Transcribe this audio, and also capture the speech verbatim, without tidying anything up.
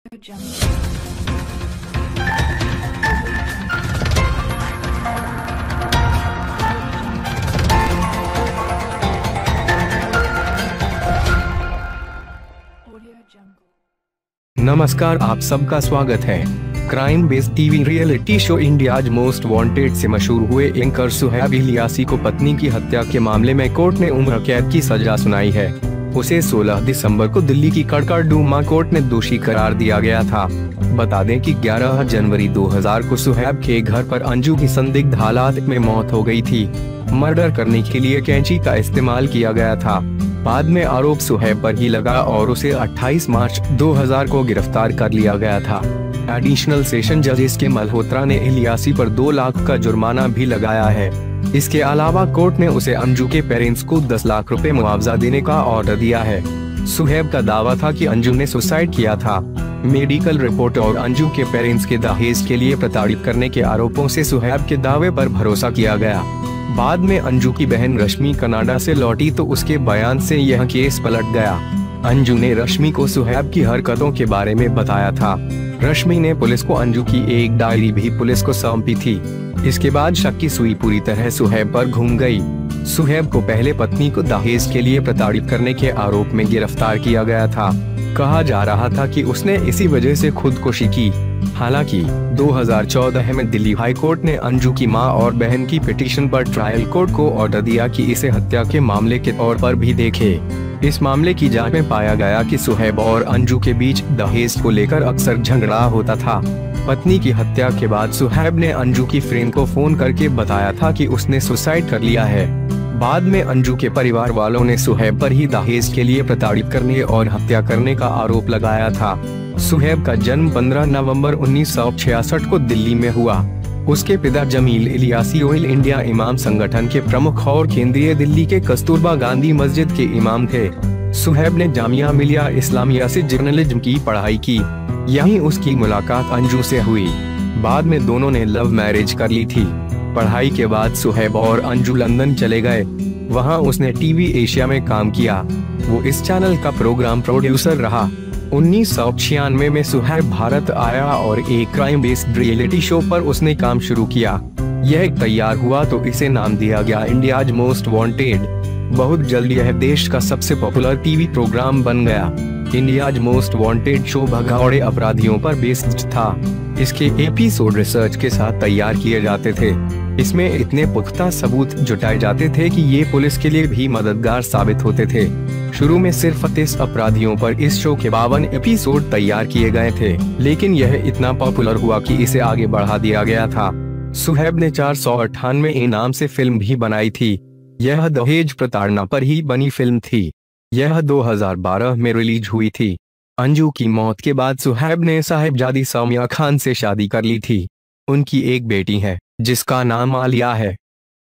नमस्कार, आप सबका स्वागत है। Crime based TV reality show India's most wanted से मशहूर हुए एंकर सुहैब इलियासी को पत्नी की हत्या के मामले में कोर्ट ने उम्र कैद की सजा सुनाई है। उसे सोलह दिसंबर को दिल्ली की कड़कड़डूमा कोर्ट ने दोषी करार दिया गया था। बता दें कि ग्यारह जनवरी दो हज़ार को सुहैब के घर पर अंजू की संदिग्ध हालात में मौत हो गई थी। मर्डर करने के लिए कैंची का इस्तेमाल किया गया था। बाद में आरोप सुहैब पर ही लगा और उसे अट्ठाईस मार्च दो हज़ार को गिरफ्तार कर लिया गया था। एडिशनल सेशन जज एस के मल्होत्रा ने इलियासी पर दो लाख का जुर्माना भी लगाया है। इसके अलावा कोर्ट ने उसे अंजू के पेरेंट्स को दस लाख रुपए मुआवजा देने का ऑर्डर दिया है। सुहैब का दावा था कि अंजू ने सुसाइड किया था। मेडिकल रिपोर्ट और अंजू के पेरेंट्स के दहेज के लिए प्रताड़ित करने के आरोपों से सुहैब के दावे पर भरोसा किया गया। बाद में अंजू की बहन रश्मि कनाडा से लौटी तो उसके बयान से यह केस पलट गया। अंजू ने रश्मि को सुहैब की हरकतों के बारे में बताया था। रश्मि ने पुलिस को अंजू की एक डायरी भी पुलिस को सौंपी थी। इसके बाद शक की सुई पूरी तरह सुहैब पर घूम गई। सुहैब को पहले पत्नी को दहेज के लिए प्रताड़ित करने के आरोप में गिरफ्तार किया गया था। कहा जा रहा था कि उसने इसी वजह से खुदकुशी की। हालांकि दो हज़ार चौदह में दिल्ली हाई कोर्ट ने अंजू की मां और बहन की पिटीशन पर ट्रायल कोर्ट को ऑर्डर दिया कि इसे हत्या के मामले के तौर पर भी देखे। इस मामले की जांच में पाया गया कि सुहैब और अंजू के बीच दहेज को लेकर अक्सर झगड़ा होता था। पत्नी की हत्या के बाद सुहैब ने अंजू की फ्रेंड को फोन करके बताया था कि उसने सुसाइड कर लिया है। बाद में अंजू के परिवार वालों ने सुहैब पर ही दहेज के लिए प्रताड़ित करने और हत्या करने का आरोप लगाया था। सुहैब का जन्म पंद्रह नवंबर उन्नीस सौ छियासठ को दिल्ली में हुआ। उसके पिता जमील इलियासी ऑयल इंडिया इमाम संगठन के प्रमुख और केंद्रीय दिल्ली के कस्तूरबा गांधी मस्जिद के इमाम थे। सुहैब ने जामिया मिलिया इस्लामिया से जर्नलिज्म की पढ़ाई की। यहीं उसकी मुलाकात अंजू से हुई। बाद में दोनों ने लव मैरिज कर ली थी। पढ़ाई के बाद सुहैब और अंजू लंदन चले गए। वहां उसने टीवी एशिया में काम किया। वो इस चैनल का प्रोग्राम प्रोड्यूसर रहा। उन्नीस सौ छियानवे में सुहैब भारत आया और एक क्राइम बेस्ड रियलिटी शो पर उसने काम शुरू किया। यह तैयार हुआ तो इसे नाम दिया गया इंडियाज मोस्ट वांटेड। बहुत जल्द यह देश का सबसे पॉपुलर टीवी प्रोग्राम बन गया। इंडियाज मोस्ट वांटेड शो भगौड़े अपराधियों पर बेस्ड था। इसके एपिसोड रिसर्च के साथ तैयार किए जाते थे। इसमें इतने पुख्ता सबूत जुटाए जाते थे कि ये पुलिस के लिए भी मददगार साबित होते थे। शुरू में सिर्फ तीस अपराधियों पर इस शो के बावन एपिसोड तैयार किए गए थे, लेकिन यह इतना पॉपुलर हुआ कि इसे आगे बढ़ा दिया गया था। सुहैब ने चार सौ अट्ठानवे इनाम से फिल्म भी बनाई थी। यह दहेज प्रताड़ना पर ही बनी फिल्म थी। यह दो हज़ार बारह में रिलीज हुई थी। अंजू की मौत के बाद सुहैब ने साहिबजादी सौम्या खान से शादी कर ली थी। उनकी एक बेटी है जिसका नाम आलिया है।